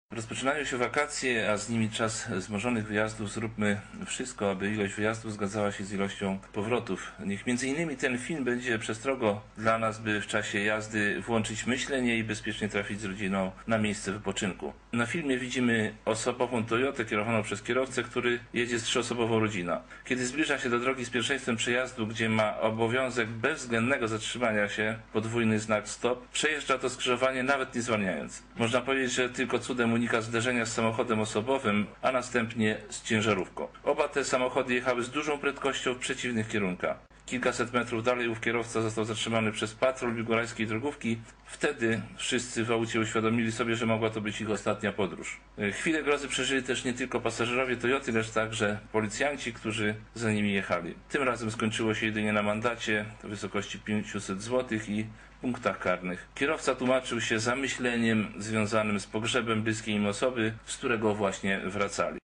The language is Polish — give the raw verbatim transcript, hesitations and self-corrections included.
Rozpoczynają się wakacje, a z nimi czas wzmożonych wyjazdów. Zróbmy wszystko, aby ilość wyjazdów zgadzała się z ilością powrotów. Niech między innymi ten film będzie przestrogą dla nas, by w czasie jazdy włączyć myślenie i bezpiecznie trafić z rodziną na miejsce wypoczynku. Na filmie widzimy osobową Toyotę kierowaną przez kierowcę, który jedzie z trzyosobową rodziną. Kiedy zbliża się do drogi z pierwszeństwem przejazdu, gdzie ma obowiązek bezwzględnego zatrzymania się, podwójny znak stop, przejeżdża to skrzyżowanie nawet nie zwalniając. Można powiedzieć, że tylko cudem unika zderzenia z samochodem osobowym, a następnie z ciężarówką. Oba te samochody jechały z dużą prędkością w przeciwnych kierunkach. Kilkaset metrów dalej ów kierowca został zatrzymany przez patrol biłgorajskiej drogówki. Wtedy wszyscy w aucie uświadomili sobie, że mogła to być ich ostatnia podróż. Chwilę grozy przeżyli też nie tylko pasażerowie Toyoty, lecz także policjanci, którzy za nimi jechali. Tym razem skończyło się jedynie na mandacie w wysokości pięciuset złotych i punktach karnych. Kierowca tłumaczył się zamyśleniem związanym z pogrzebem bliskiej im osoby, z którego właśnie wracali.